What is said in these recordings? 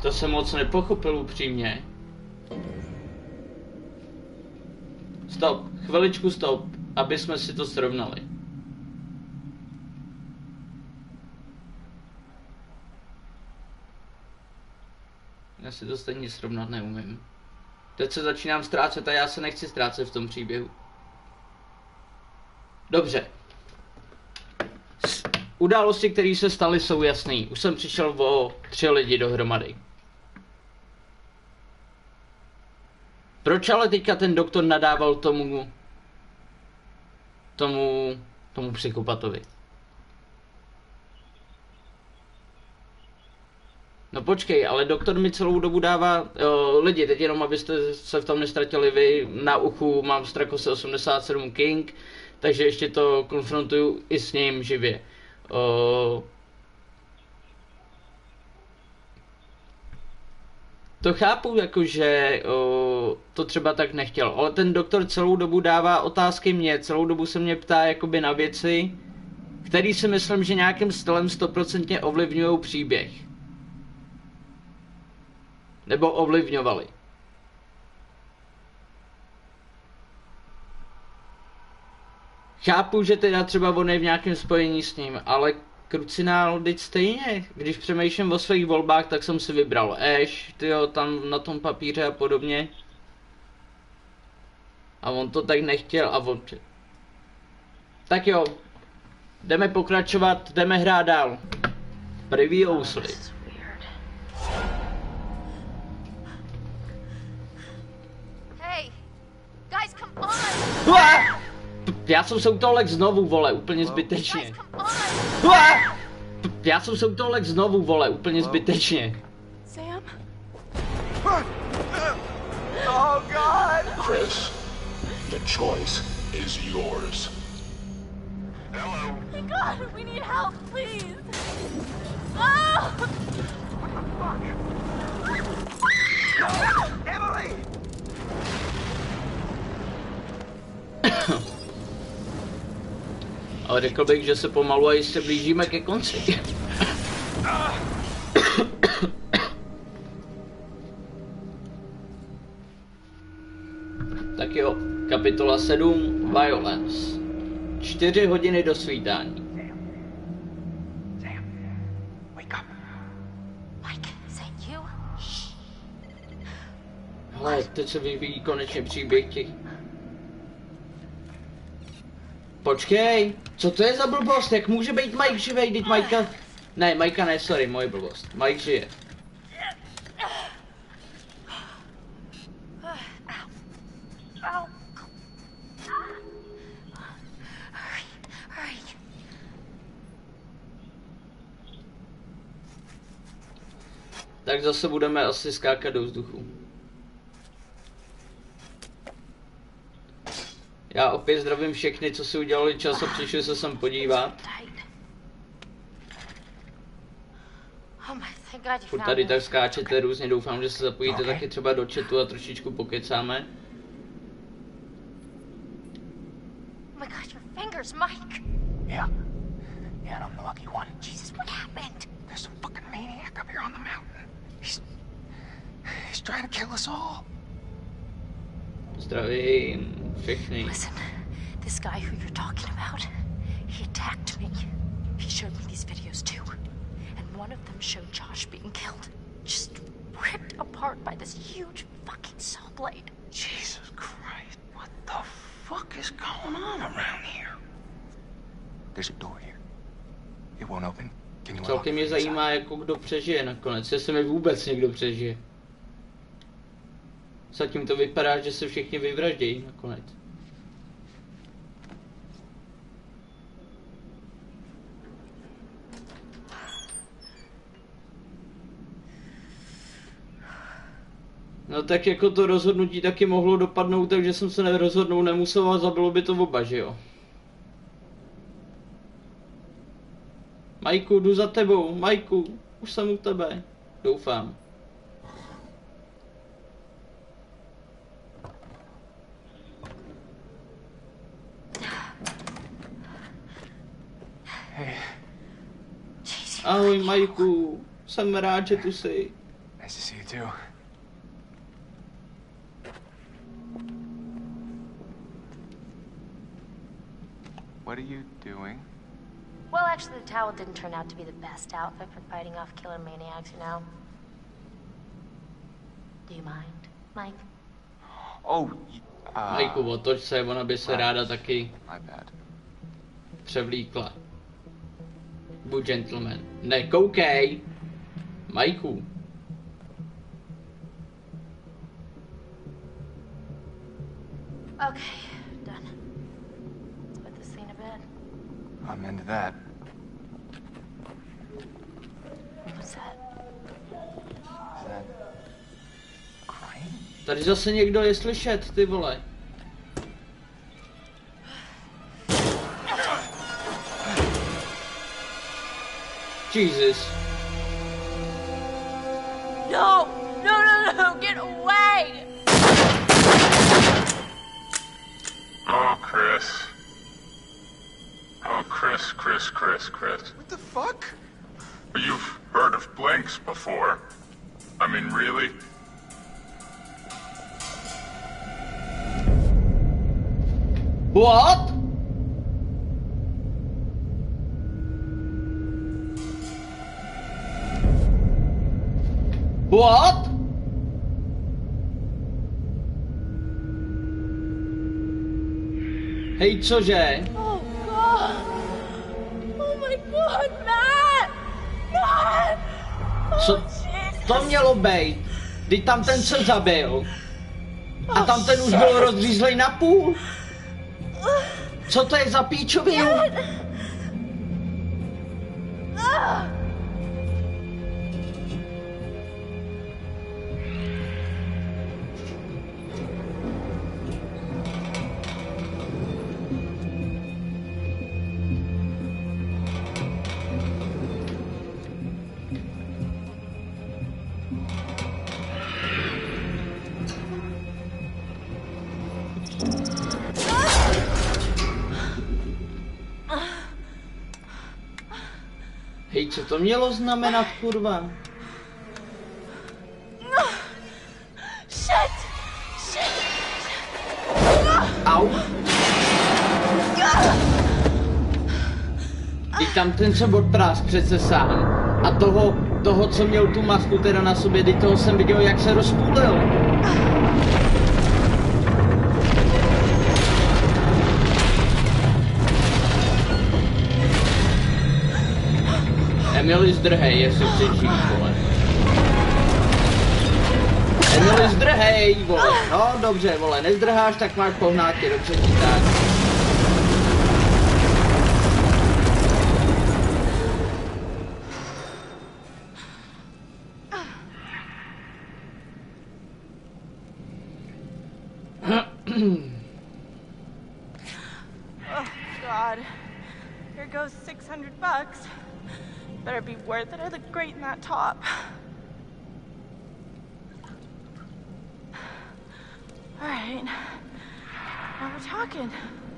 To jsem moc nepochopil upřímně. Stop, chviličku stop, aby jsme si to srovnali. Já si to stejně srovnat neumím. Teď se začínám ztrácet a já se nechci ztrácet v tom příběhu. Dobře. Události, které se staly, jsou jasný. Už jsem přišel o 3 lidi dohromady. Proč ale teďka ten doktor nadával tomu psychopatovi? No počkej, ale doktor mi celou dobu dává, lidi, teď jenom abyste se v tom nestratili vy, na uchu mám Strakose 87 King, takže ještě to konfrontuju i s ním živě. To chápu, jakože to třeba tak nechtěl, ale ten doktor celou dobu dává otázky mě, celou dobu se mě ptá jakoby na věci, které si myslím, že nějakým stylem 100% ovlivňují příběh. Nebo ovlivňovali. Chápu, že teda třeba on je v nějakém spojení s ním, ale krucinál, teď stejně. Když přemýšlím o svých volbách, tak jsem si vybral Ash, tyjo, tam na tom papíře a podobně. A on to tak nechtěl a on... Tak jo, jdeme pokračovat, jdeme hrát dál. Previously. Hey, guys, come on! Já jsem se u toho lek znovu, vole, úplně zbytečně. Já jsem se u toho lek znovu, vole, úplně zbytečně. Sam? Oh God! Chris, the choice is yours. Hello. My God, we need help, please! Oh! Emily! Ale řekl bych, že se pomalu a jistě blížíme ke konci. Tak jo, kapitola 7, Violence. 4 hodiny do svítání. Sam, wake up. Mike, is that you? Hele, teď se vyvíjí konečně příběh těch... Počkej, co to je za blbost? Jak může být Mike živej, teď Mikea... Ne, Mikea ne, sorry, moje blbost. Mike žije. Ow. Hurry, hurry. Tak zase budeme asi skákat do vzduchu. Já opět zdravím všechny, co si udělali čas a přišli se sem podívat. Furt tady tak skáčete různě, doufám, že se zapojíte taky třeba do chatu a trošičku pokecáme. Oh my God, your fingers, Mike! Yeah. Yeah, and I'm the lucky one. Jesus, what happened? There's some fucking maniac up here on the mountain. He's trying to kill us all. Zdravím všechny. Listen, this guy who you're talking about, he attacked me. He showed me these videos too. And one of them showed Josh being killed. Just ripped apart by this huge fucking saw blade. Jesus Christ, what the fuck is going on around here? There's a door here. It won't open. Can you unlock Celkem it mě from the zajímá, jako kdo přežije nakonec, jestli mi vůbec někdo přežije. Zatím to vypadá, že se všichni vyvraždějí nakonec. No tak jako to rozhodnutí taky mohlo dopadnout, takže jsem se nerozhodnout nemusel a zabilo by to oba, že jo? Majku, jdu za tebou, Majku, už jsem u tebe, doufám. Hey, Ahoj Majku, jsem rád, že tu jsi. Nice to see you too. What are you doing? Well, actually, the towel didn't turn out to be the best outfit for fighting off killer maniacs, you know. Do you mind, Mike? Oh, Majku, otoč se, ona by se ráda taky my bad. převlíkla. Buď gentleman. Nekoukej! Majku. Okay, done. Let's put this thing to bed. I'm into that. What's that? Is that crying? Tady zase někdo je slyšet, ty vole. Jesus. No! No, no, no! Get away! Oh, Chris. Oh, Chris. What the fuck? You've heard of blinks before. I mean, really? What? What? Hej, cože? Oh, God! Oh, my God, Matt! Matt! Co Oh, Jesus! to mělo být? Kdy tam ten se zabil. A tam ten už byl rozřízlej na půl. Co to je za píčovinu? Hej, co to mělo znamenat, kurva? Shit! Shit! Au. I tam ten se odprás přece sám. A toho, co měl tu masku teda na sobě, teď toho jsem viděl, jak se rozpůlil. Emily, zdrhej, jestli chceš žít, vole. Emily, zdrhej, vole. No, dobře, vole, nezdrháš, tak máš pohnátky, dobře ti tak. Oh, God. Here goes $600. Better be worth it. I look great in that top. All right. Now we're talking.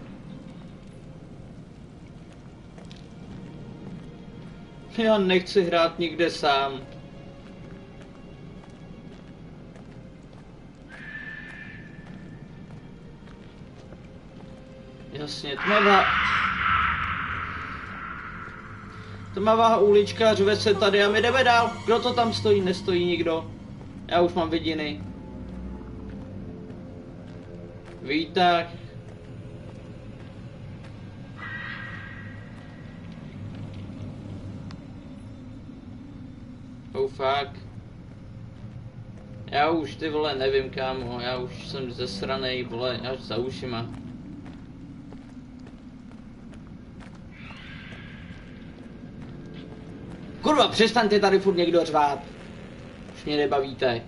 Já nechci hrát nikde sám. Jasně, tmavá ulička, řve se tady a my jdeme dál. Kdo to tam stojí? Nestojí nikdo. Já už mám vidiny. Výtah. Oh fuck. Já už, ty vole, nevím, kámo, já už jsem zesranej, vole, až za ušima. Kurva, přestaňte tady furt někdo řvát. Už mě nebavíte.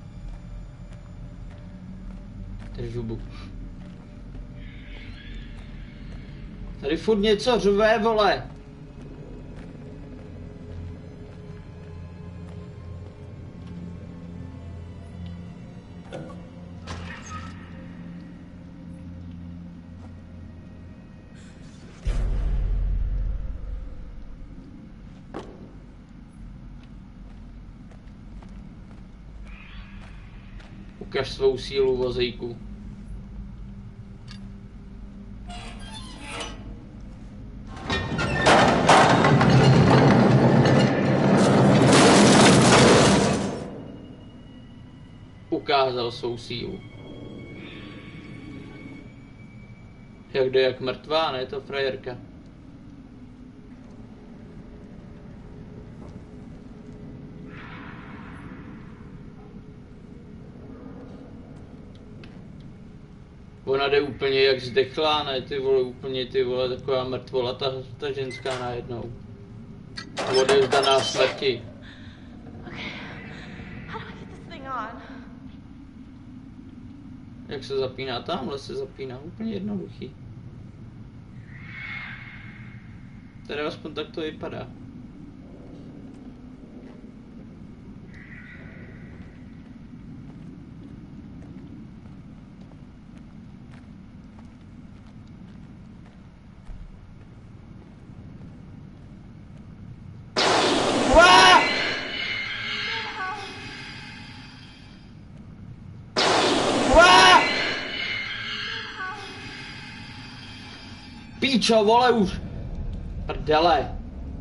Drž hubu. Tady furt něco řve, vole. Ukaž svou sílu, vozejku. Ukázal svou sílu. Jak jde jak mrtvá, ne to frajerka. Ona jde úplně jak zdechlá, ne ty vole, úplně ty vole, taková mrtvola, ta ženská najednou. Odevzdaná smrti. Jak se zapíná? Tamhle se zapíná, úplně jednoduchý. Tady aspoň tak to vypadá. Píčo, vole už! Prdele!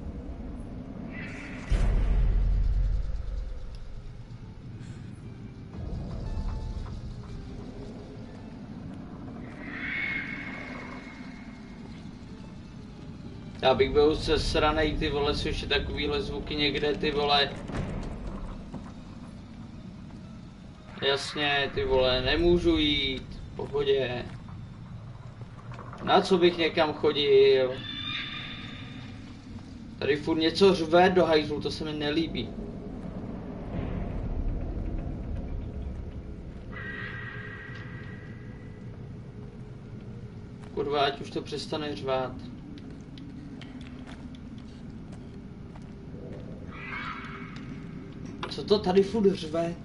Já bych byl sesranej, ty vole, slyšet takovýhle zvuky někde, ty vole. Jasně, ty vole, nemůžu jít, v pohodě. Na co bych někam chodil? Tady furt něco řve do hajzlu, to se mi nelíbí. Kurva, ať už to přestane řvát. Co to tady furt řve?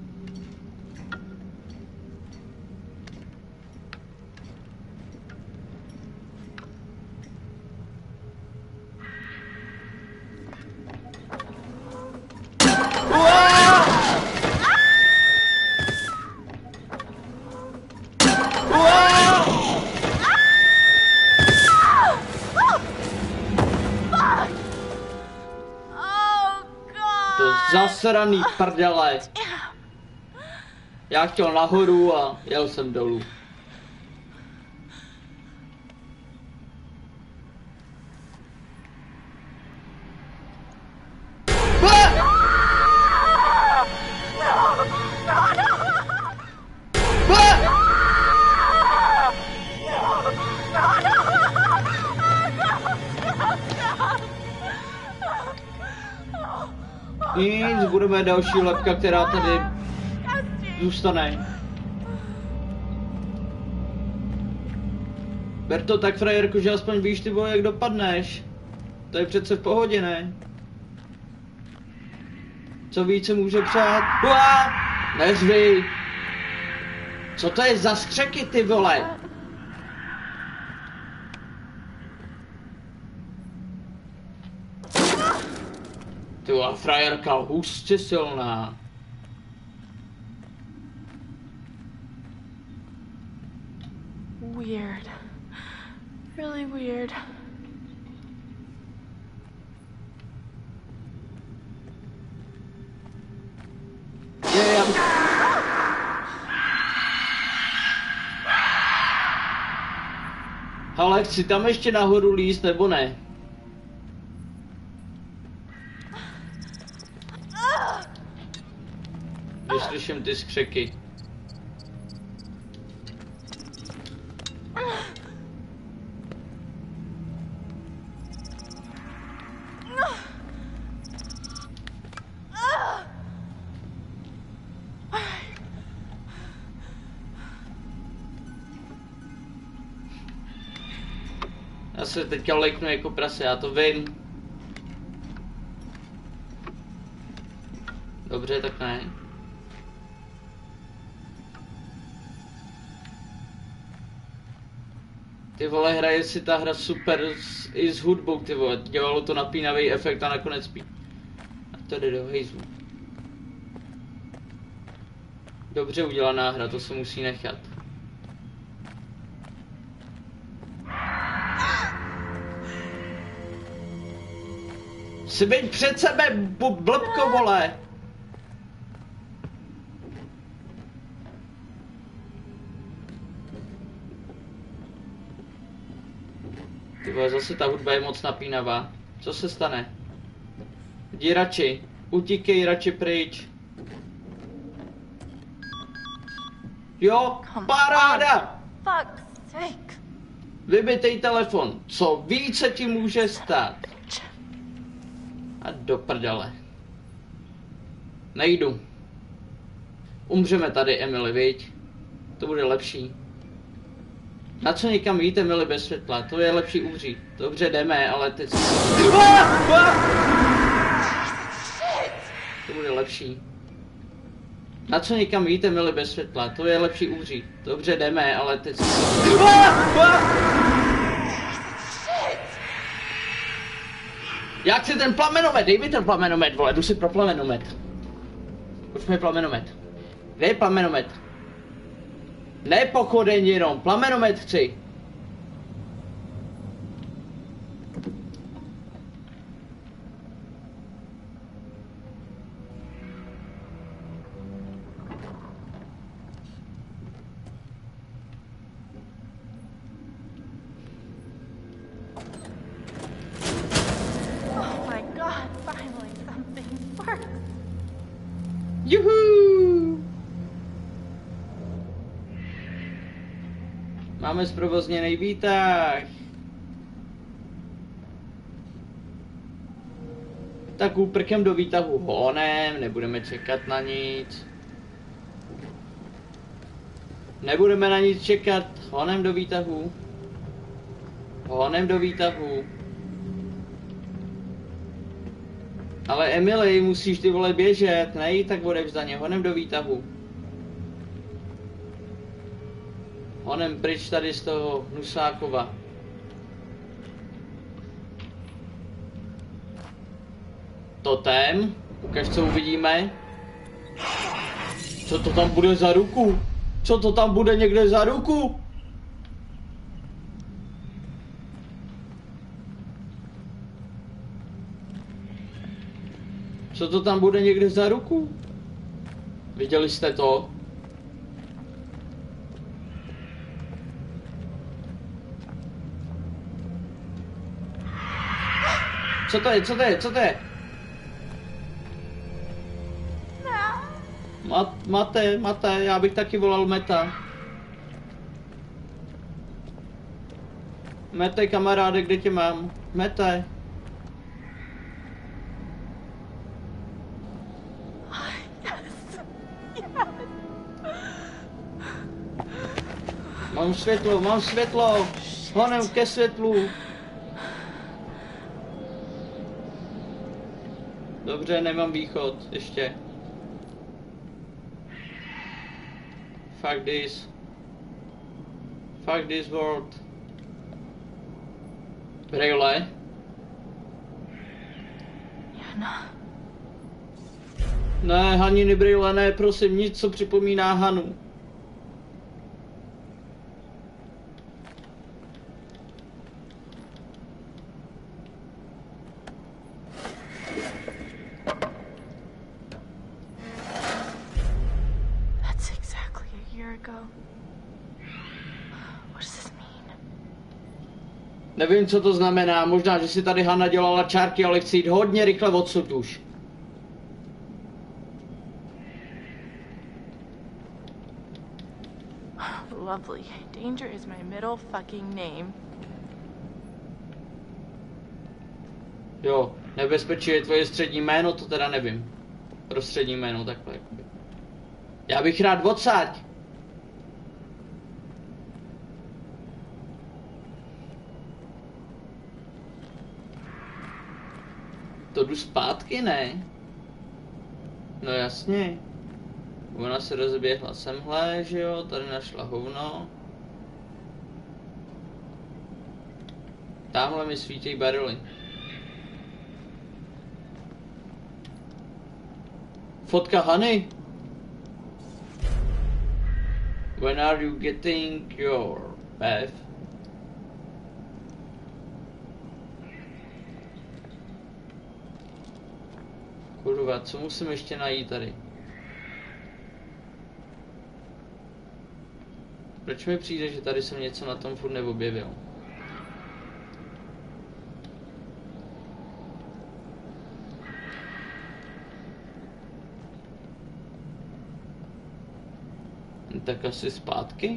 Zasraný prdele. Já chtěl nahoru a jel jsem dolů. Nic, budeme další lepka, která tady zůstane. Ber to tak, frajerku, že aspoň víš, ty vole, jak dopadneš. To je přece v pohodě, ne? Co více může přát? Uá! Neřvi! Co to je za skřeky, ty vole? Ty vole, frajerka, hustě silná. Weird. Really weird. Ale chci tam ještě nahoru líst, nebo ne? Když slyším ty skřeky. Já se teďka lejknu jako prase, já to vím. Dobře, tak ne. Ty vole, hraje si ta hra super i s hudbou, ty vole. Dělalo to napínavý efekt a nakonec A to jde do hejzlu. Dobře udělaná hra, to se musí nechat. Si běď před sebe, blbko, vole! Ty vole, zase ta hudba je moc napínavá. Co se stane? Jdi radši. Utíkej radši pryč. Jo, paráda! Fuck's sake. Vybitej telefon. Co více ti může stát? A do prdele. Nejdu. Umřeme tady, Emily, viď? To bude lepší. Na co někam jít, Emily, bez světla? To je lepší umřít. Dobře, jdeme, ale teď... To bude lepší. Na co někam jít, Emily, bez světla? To je lepší umřít. Dobře, jdeme, ale teď... Já chci ten plamenomet, dej mi ten plamenomet, vole, jdu si pro plamenomet. Už mi plamenomet. Kde je plamenomet? Ne pochodeň jenom, plamenomet chci. Oh my god, finally something works. Juhu! Máme zprovozněný výtah. Tak úprkem do výtahu honem, nebudeme čekat na nic. Nebudeme na nic čekat, honem do výtahu. Honem do výtahu. Ale Emily, musíš ty vole běžet, nejít tak odevzdaně, honem do výtahu. Honem pryč tady z toho Hnusákova. Totem, ukaž, co uvidíme. Co to tam bude za ruku? Co to tam bude někde za ruku? Co to tam bude někde za ruku? Viděli jste to? Co to je? Co to je? Co to je? Mate, já bych taky volal Meta. Mete, kamaráde, kde tě mám? Mete. Mám světlo, honem ke světlu. Dobře, nemám východ, ještě. Fuck this. Fuck this world. Brejle. Jana. Ne, Haniny brejle, ne, prosím, nic, co připomíná Hanu. Nevím, co to znamená, možná, že si tady Hana dělala čárky, ale chci jít hodně rychle odsud už. Lovely. Danger is my middle fucking name. Jo, nebezpečí je tvoje střední jméno, to teda nevím. Pro střední jméno takhle jakoby. Já bych rád odsaď. To jdu zpátky, ne? No jasně. Ona se rozběhla semhle, že jo, tady našla hovno. Tamhle mi svítí barely. Fotka Hany. When are you getting your bath? Kurva, co musím ještě najít tady? Proč mi přijde, že tady jsem něco na tom furt neobjevil? Tak asi zpátky?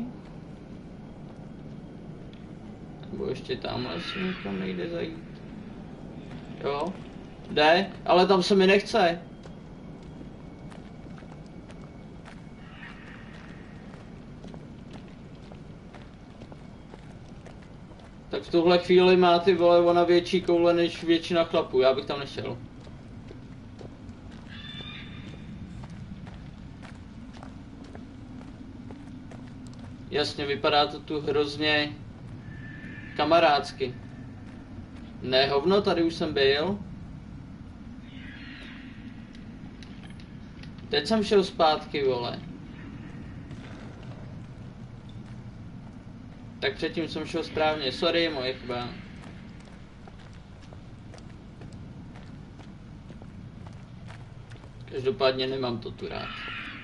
Nebo ještě tamhle si nikam nejde zajít? Jo? Jde, ale tam se mi nechce. Tak v tuhle chvíli má ty vole ona větší koule než většina chlapů, já bych tam nešel. Jasně, vypadá to tu hrozně kamarádsky. Ne hovno, tady už jsem byl. Teď jsem šel zpátky, vole. Tak předtím jsem šel správně, sorry, moje chyba. Každopádně nemám to tu rád.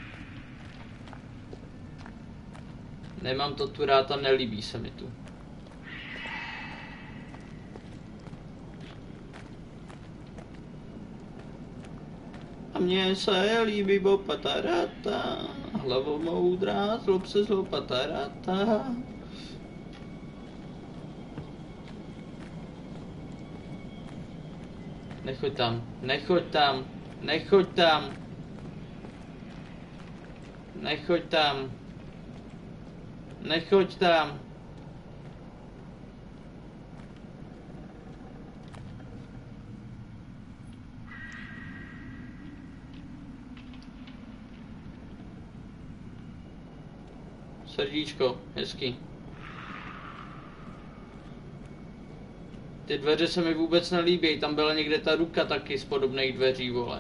Nemám to tu rád a nelíbí se mi tu. A mně se líbí bopatarata, hlavou moudrá, zlob se zlopatarata. Nechoď tam, nechoď tam, nechoď tam. Nechoď tam. Nechoď tam. Srdíčko, hezky. Ty dveře se mi vůbec nelíbí, tam byla někde ta ruka taky z podobných dveří, vole.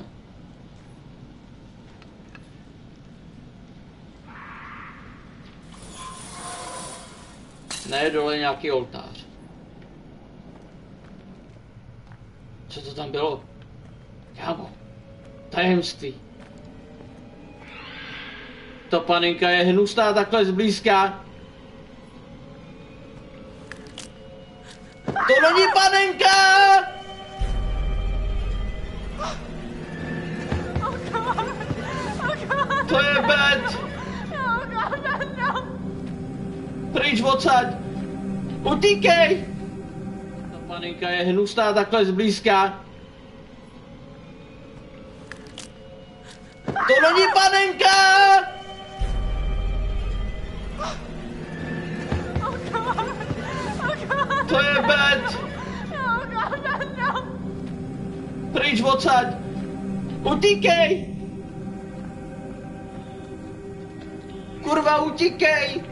Ne, dole nějaký oltář. Co to tam bylo? Kámo, tajemství. Ta panenka je hnusná takhle zblízka. To není panenka! To je Beth! Pryč odsaď! Utíkej! Ta panenka je hnusná takhle zblízka. To není panenka! To je Beth! Pryč odsaď! Utíkej! Kurva, utíkej!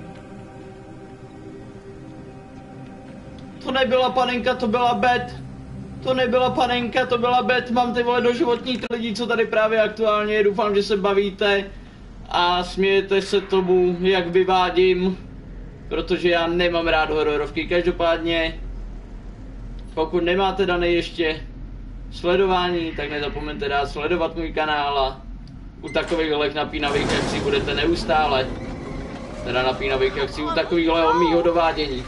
To nebyla panenka, to byla Beth. To nebyla panenka, to byla Beth. Mám ty vole doživotní lidi, co tady právě aktuálně. Doufám, že se bavíte a smějete se tomu, jak vyvádím. Protože já nemám rád hororovky. Každopádně, pokud nemáte dané ještě sledování, tak nezapomeňte dát sledovat můj kanál a u takových napínavých akcí budete neustále. Teda napínavých akcí u takovýchhle mýho dovádění.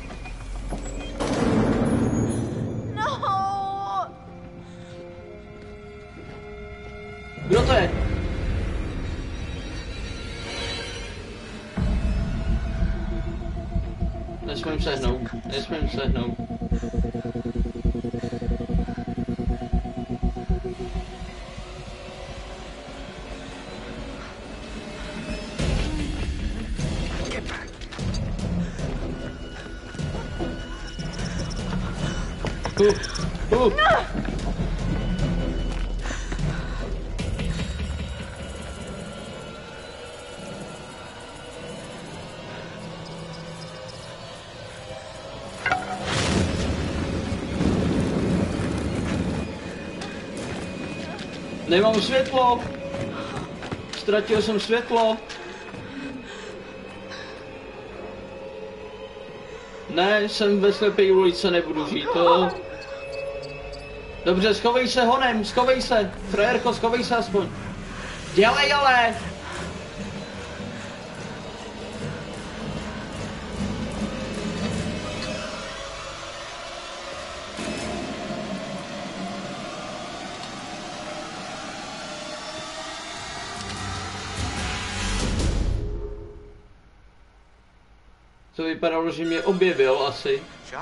Kdo to je? Nesmím sehnout, nesmím sehnout. Nemám světlo. Ztratil jsem světlo. Ne, jsem ve slepé ulici, nebudu žít, to. Dobře, schovej se honem, schovej se. Frajerko, schovej se aspoň. Dělej ale. To vypadalo, že mě objevil asi.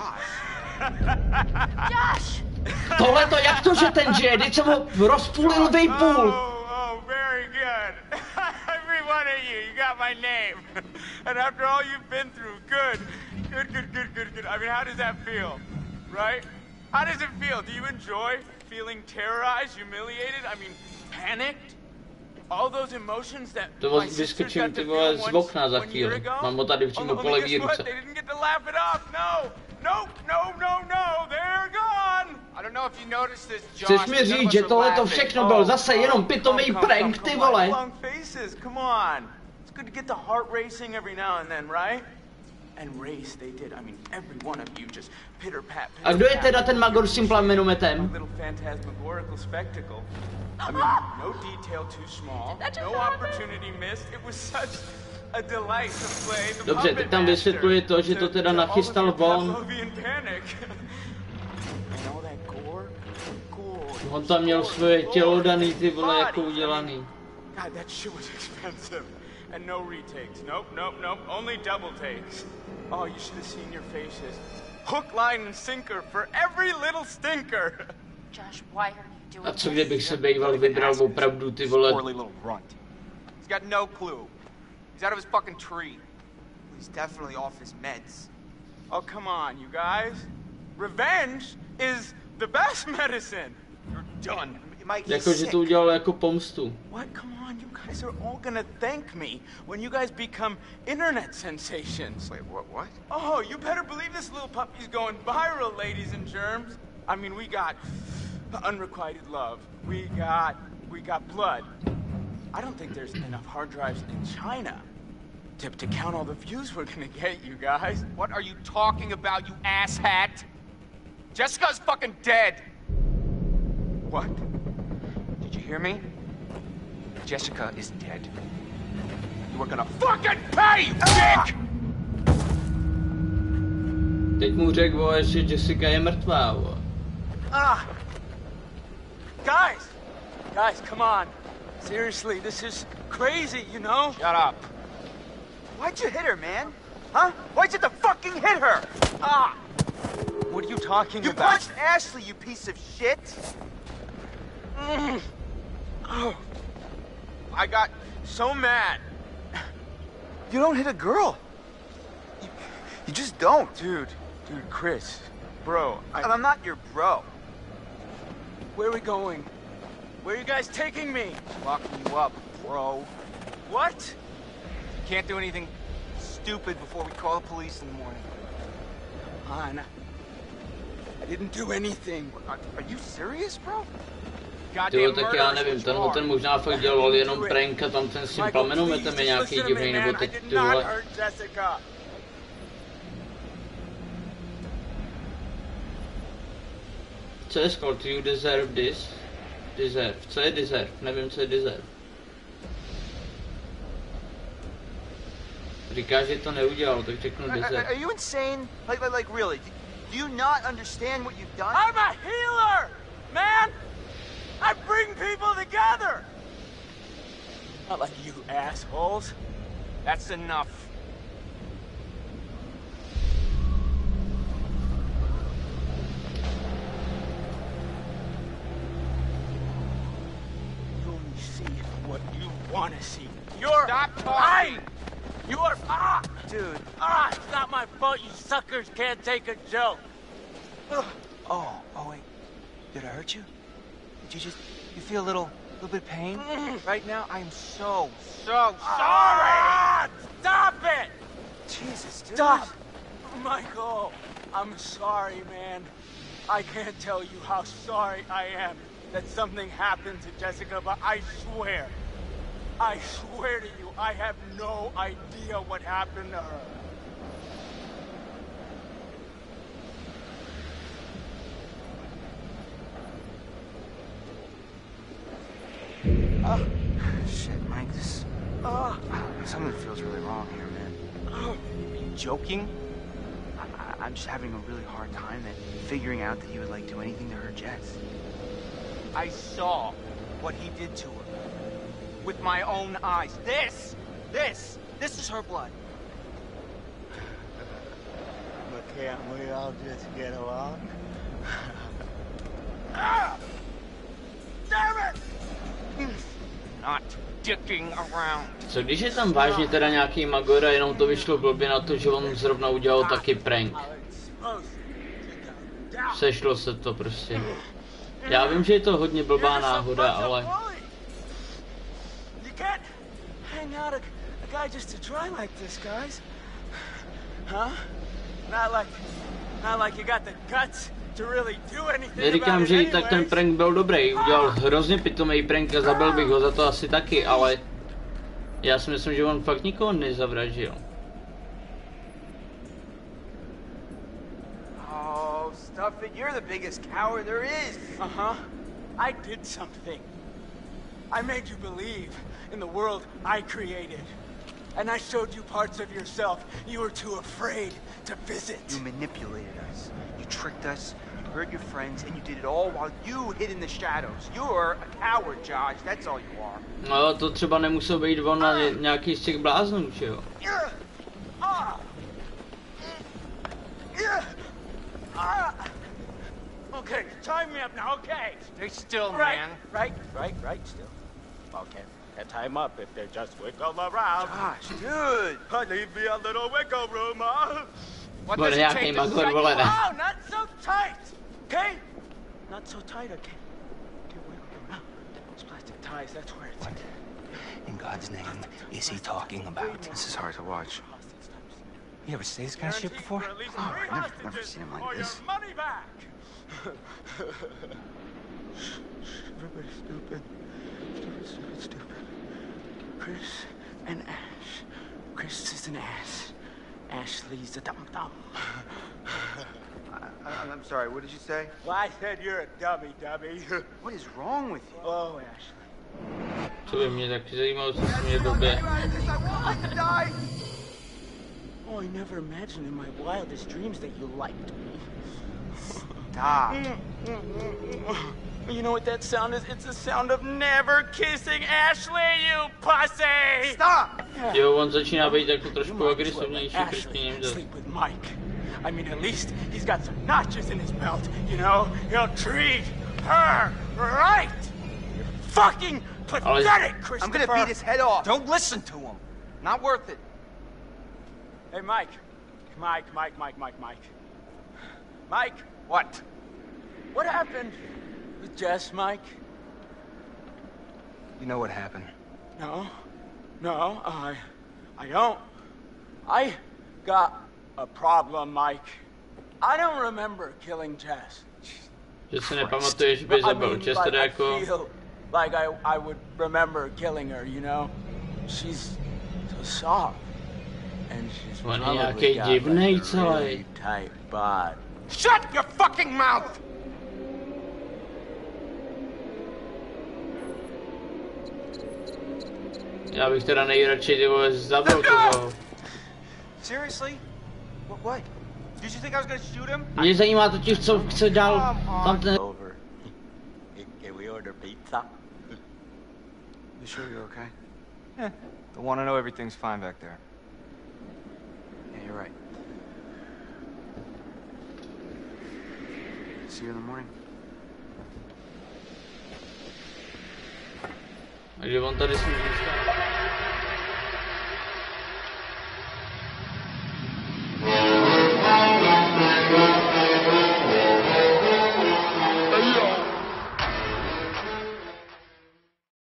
Josh! Tohleto, jak to, že ten žije? Teď jsem ho rozpůlil vejpůl. Oh, very good. Every one of you, you got my name. And after all you've been through, good. I mean, how does that feel? Right? How does it feel? Do you enjoy feeling terrorized, humiliated? I mean, panicked? All those emotions that To my sisters vyskočím got ty to vole feel z once okna za 1 year chvíli. ago? Mám ho tady přímo po levý ruce. They didn't get to laugh it off. No. No. They're gone. I don't know if you noticed this, Josh. Chceš mi říct, že tohleto všechno byl zase jenom pitomý prank, ty vole? Long faces, come on. It's good to get the heart racing every now and then, right? And race they did. I mean, every one of you just pitter pat. A kdo je teda ten magor s tím plamenometem? Little phantasmagorical spectacle. I mean, no detail too small, no opportunity missed. It was such a delight to play the Dobře, teď tam vysvětluje to, že to teda nachystal von. On tam měl svoje tělo daný, ty vole, jako udělaný. God, that shit was expensive. And no retakes. Nope. Only double takes. Oh, you should have seen your faces. Hook, line, and sinker for every little stinker. Josh, why are you doing A co kdybych se býval vybral opravdu, ty vole? He's got no clue. He's out of his fucking tree. He's definitely off his meds. Oh, come on, you guys. Revenge is the best medicine. You're done. Mike, he's Jako, že sick. to udělal jako pomstu. What? Come on, you guys are all gonna thank me when you guys become internet sensations. Wait, what? Oh, you better believe this little puppy's going viral, ladies and germs. I mean, we got unrequited love. We got blood. I don't think there's enough hard drives in China to count all the views we're gonna get, you guys. What are you talking about, you asshat? Jessica's fucking dead. What? Did you hear me? Jessica is dead. You are gonna fucking pay, you dick! Teď mu řekl, vole, že Jessica je mrtvá, vole. Guys, come on. Seriously, this is crazy, you know? Shut up. Why'd you hit her, man? Huh? Why'd you have to fucking hit her? What are you talking You about? punched Ashley, you piece of shit! Oh, I got so mad. You don't hit a girl. You just don't. Dude, Chris, bro, I'm not your bro. where are we going? Where are you guys taking me? Locking you up, bro. What? Can't do anything stupid before we call the police in the morning. Come on. I didn't do anything. Are you serious, bro? Tyjo, tak já nevím, tenhle ten možná fakt dělal jenom prank a tam ten s tím plamenometem je nějaký divný, nebo teď ty vole. Co je Scott? You deserve this? Deserve. Co je deserve? Nevím, co je deserve. Říká, že to neudělal, tak řeknu deserve. Are you insane? Like really? Do you not understand what you've done? I'm a healer, man! I bring people together! Not like you assholes. That's enough. You only see what you want to see. You're Stop talking. lying! You are... Dude. It's not my fault you suckers can't take a joke. Oh wait. Did I hurt you? Did you feel a little bit of pain? Right now, I am so Sorry! Stop it! Jesus, dude. Stop! Michael, I'm sorry, man. I can't tell you how sorry I am. that something happened to Jessica, but I swear to you, I have no idea what happened to her. Shit, Mike, something feels really wrong here, man. Are you joking? I'm just having a really hard time at figuring out that he would, like, do anything to hurt Jess. I saw what he did to her. With my own eyes. This is her blood. But can't we all just get along? Damn it! Not dicking around. Co když je tam vážně teda nějaký magor a jenom to vyšlo blbě na to, že on zrovna udělal taky prank. Sešlo se to prostě. Já vím, že je to hodně blbá náhoda, ale... Neříkám, že i tak ten prank byl dobrý, udělal hrozně pitomý prank a zabil bych ho za to asi taky, ale... Já si myslím, že on fakt nikoho nezavraždil. Oh, stuff it. You're the biggest coward there is. Uh-huh. I did something. I made you believe in the world I created. And I showed you parts of yourself you were too afraid to visit. You manipulated us. You tricked us. You hurt your friends, and you did it all while you hid in the shadows. You're a coward, Josh. That's all you are. No, to třeba nemusel být on na nějaký z těch bláznů, že jo? Okay, tie me up now, okay? Stay still, Right, man. right, still. Okay, and tie him up if they just wiggle around. Gosh, dude. Leave me a little wiggle room, huh? What Bude does it nějaký take to magor, shut vole, you ne? up? Oh, not so tight, okay? Not so tight, okay? Okay, wiggle around. Those plastic ties, that's where it's... What in God's name is he talking about? This is hard to watch. You ever see this kind of shit before? Oh, I've never seen him like this. Money back. Everybody's stupid. Stupid. Chris and Ash. Chris is an ass. Ashley's a dum-dum. I'm sorry, what did you say? Well, I said you're a dummy. What is wrong with you? Oh, Ashley. Co by mě taky zajímalo, co se mě blbě. Oh, I never imagined in my wildest dreams that you liked me. Stop. You know what that sound is? It's the sound of never kissing Ashley, you pussy! Stop! Jo, on začíná být jako trošku agresivnější proti ním. Sleep with Mike. I mean, at least he's got some notches in his belt, you know? He'll treat her right! You're fucking pathetic, Christopher! I'm gonna beat his head off. Don't listen to him. Not worth it. Hey, Mike. Mike. Mike! What? What happened with Jess, Mike? You know what happened? No, I don't. I got a problem, Mike. I don't remember killing Jess. Že si nepamatuješ, že by zabil Jess, teda jako... I feel like I would remember killing her, you know? She's so soft. And she's On je probably nějaký got divnej like a celý. really tight bod. Shut your fucking mouth! Já bych teda nejradši ty vole zabil toho. Seriously? What? Did you think I was gonna shoot him? Mě zajímá totiž, co chce dál tam ten... Over. Can we order pizza? You sure you're okay? Yeah. Don't want to know everything's fine back there. Yeah, you're right. See you in the morning. Takže on tady s ním zůstane.